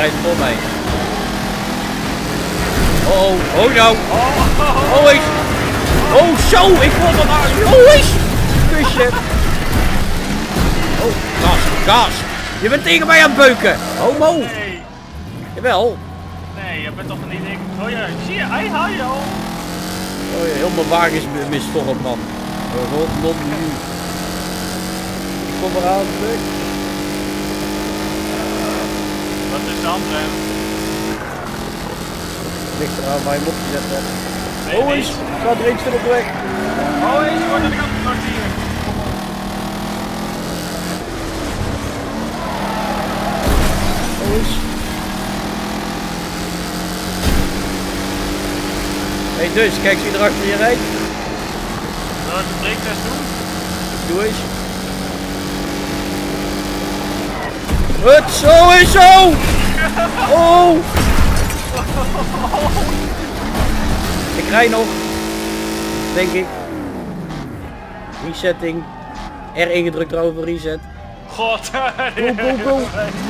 rijdt voor mij. Oh nou. Oh eens. Oh zo, ik word van haar. Oh eens. Kusje. Oh, gas. Je bent tegen mij aan het beuken. Homo. Nee. Jawel. Nee, je bent toch niet ik. Oh ja, zie je, hij haal je al. Oh ja, heel mijn wagen is misvormd, man. Rondom nu. Ik kom eraan terug. Wat is de handrem? Ligt eraan waar je hem opgezet hebt. Nee, Oh eens, gaat er eentje op de weg. Oh, eens, wordt aan de kant gebracht hier. Oh eens. Hey dus, kijk eens wie er achter je rijdt. Zal ik de breektest doen? Doe eens. Het zo is zo! Oh! Ik rij nog. Denk ik. Resetting. R ingedrukt erover reset. God. Go.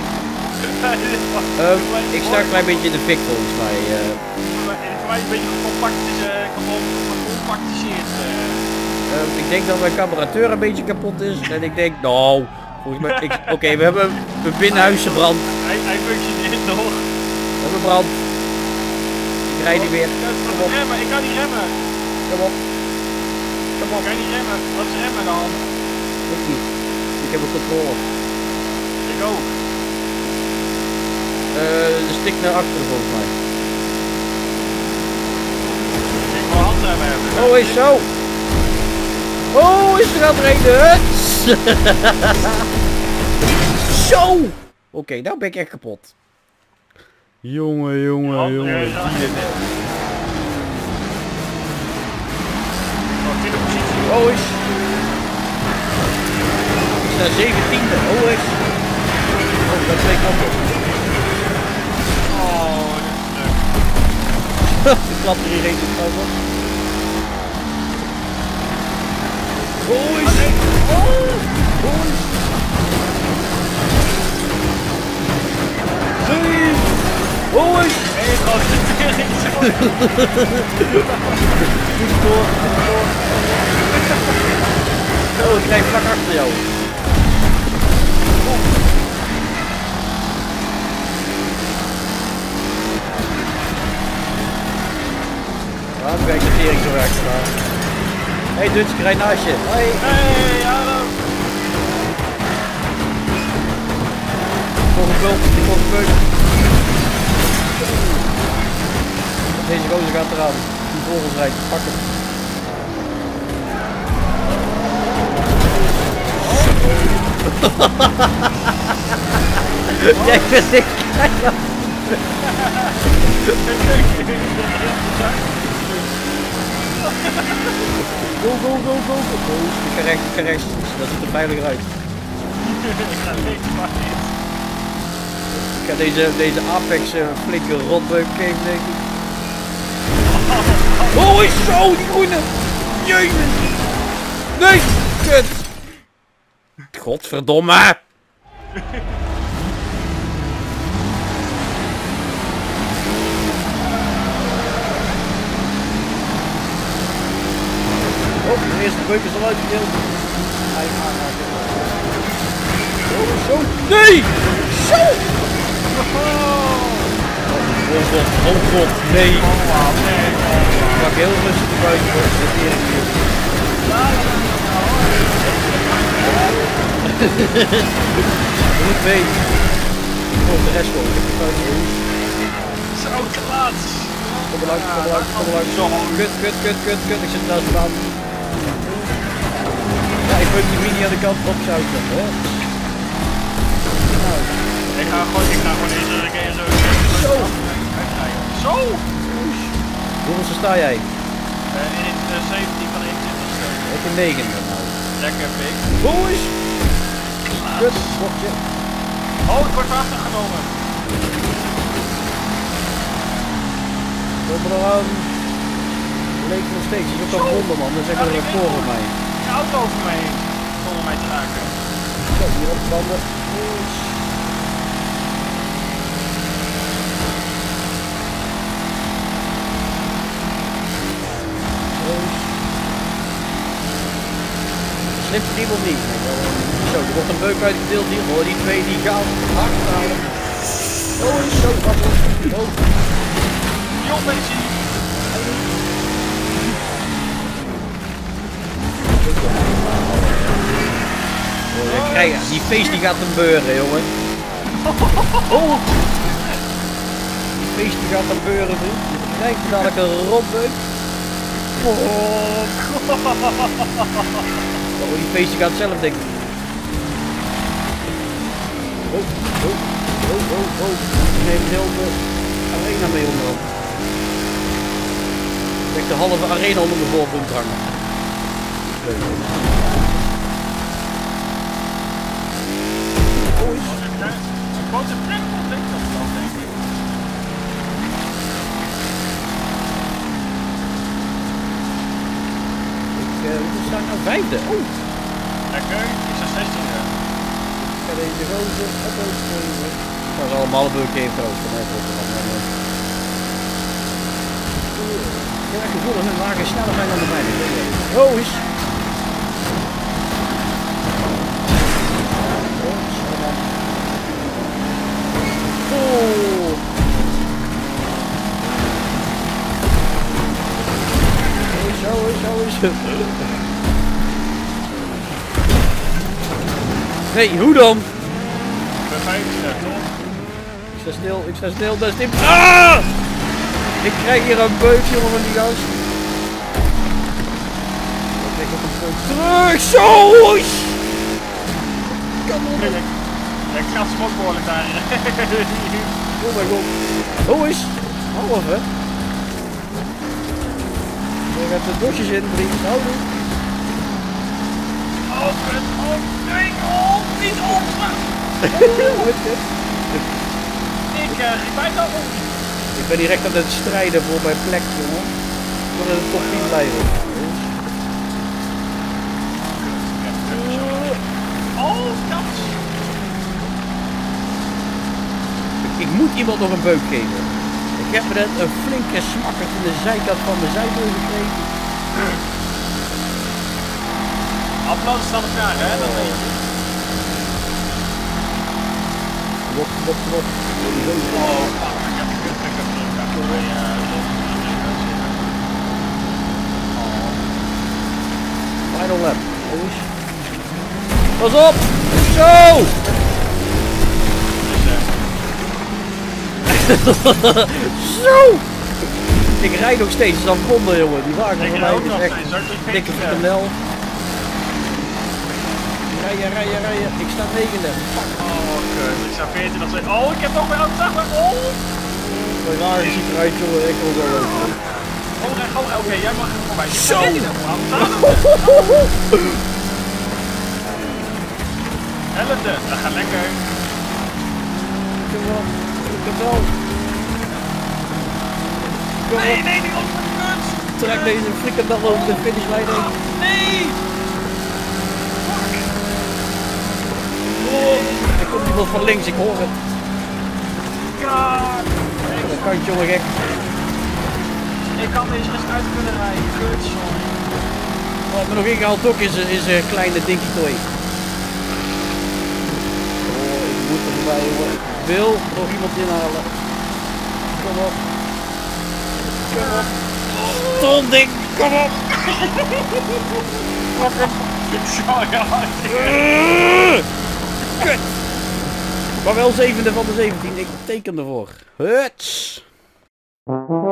Ik sta een klein beetje in de fik volgens mij. Voor mij een beetje gecompactiseerd. Ik denk dat mijn carburateur een beetje kapot is. En ik denk, nou, volgens mij... Oké, we hebben een binnenhuisje brand. Hij functioneert nog. We hebben brand. Ik rijd niet meer. Kom op. Remmen, ik kan niet remmen. Kom op. Ik kan niet remmen. Wat is remmen dan? Ik niet. Ik heb een controle. Ik ook. De stick naar achteren volgens mij. Ik wil handremmen hebben. Oh, is zo. Oh, is er aan het rijden. Zo. Oké, nou ben ik echt kapot. Jongen. Oh, is. Ik sta 17e. Oh, is. Oh, dat twee kanten. Oh, dit is leuk. De klap er hier reed het over. Oh, is. Oh, is. Hey. Oh, is. Hey, gewoon Goed door. Oh, ik rijd vlak achter jou. Waarom kijk de tering zo weg? Hey Duts, ik rijd naast je. Hoi. Hey, hallo. Volgende bult, Deze gozer gaat eraan. Die voor ons rijdt, pak hem. Jij bent ik. Go. Ik ga rechts. Dat ziet er veiliger uit. Ik ga deze Apex flinke rotbeuk geven, denk ik. Oh, is zo, die groene! Jezus! Nee! Kut! Godverdomme! Oh, de eerste beuk is al uitgedeeld. Oh, zo! Nee! Zo! Oh god, nee! Ik mag heel rustig naar buiten voor de tering hier. Je moet weten. Ik volg de rest wel. Ik heb de fout niet. Zo, te laat. Kom er langs. Zo, kut. Ik zit naast de baan. Ja, ik moet die mini aan de kant opzouten. Ik ga gewoon deze keer zo. Zo! Hoeveel sta jij? In de 17 van 21ste. Ik in 9 nou. Lekker pik. Boos! Kut, bochtje. Oh, ik word achtergenomen. Kom er aan. Leek nog steeds. Je bent al ronden man, dan zeg je er voor mij. Een auto over mij heen. Zonder mij te raken. Zo, hier op de banden. dit kriebelt niet. Zo, er wordt een beuk uitgedeeld hier. Hoor, die twee die gaan hard halen. Oh, zo, appel. Oh. Jong mensen. Oh, die feest die gaat hem beuren, jongen. Oh. Die feest die gaat hem beuren, vriend. Je krijgt dadelijk een rotbeuk. Oh, die feest die gaat zelf denken. Oh. Ik neem heel de arena mee onderhand. Ik heb de halve arena onder de voorpunt hangen. Wat een prettig denk dat wel, denk ik. We staan nou vijfde. Oh. Lekker, ik sta 16e. Ik ga deze rozen oplopen. Ik ga ze allemaal een beukje even troosten. Ik heb het gevoel dat hun wagen sneller zijn dan de mijne. Roos! Oh! Zo. Nee, hoe dan? Ik ben 5e, toch? Ik sta stil, dat is dit. Ah! Ik krijg hier een beuk, jongen, van die gast. Ik op een terug, zo! Kom op! Ik ga smokbehoorlijk daar. Oh mijn god. Hoe is? Half, hè? Je hebt de dosjes in, vriend. Houden. Open, nee, niet opslaan. Ik ging bijna om. Ik ben hier echt aan het strijden voor mijn plek, jongen. Ik wil in de top 10 blijven. Oh, kans. Ik moet iemand nog een beuk geven. Ik heb net een flinke smakkerd in de zijkant van mijn zijbeuk gekregen. Applaus staan er klaar, hè? Dat weet je. Klop. Oh, ik heb een Final lap. Pas op! Zo! Zo! Ik rijd nog steeds, dat is een wonder, jongen. Die wagen van mij is echt dikke frikandel. Rijden. Ik sta 9e. Oh, kut. Ik sta 14 of 2. Oh, ik heb nog mijn auto. Oh! Mijn wagen ziet eruit, jongen. Ik wil wel over. Oh, oké, jij mag er voorbij. Zo! Helfde, dat gaat lekker. Ik heb wel. Nee, die was van kut. Trek deze frikandel over de finishlijn heen. Nee! Oh, er komt iemand van links, ik hoor het. God. Dat kantje, jongen, gek. Ik kan deze rest uit kunnen rijden. Kut, sorry. Wat me nog ingehaald ook is een kleine Dinky Toy. Oh, ik moet er voorbij, jongen. Ik wil nog iemand inhalen. Kom op. Tonding, kom op. Kut. Maar wel 7e van de 17. Ik teken ervoor. Huts.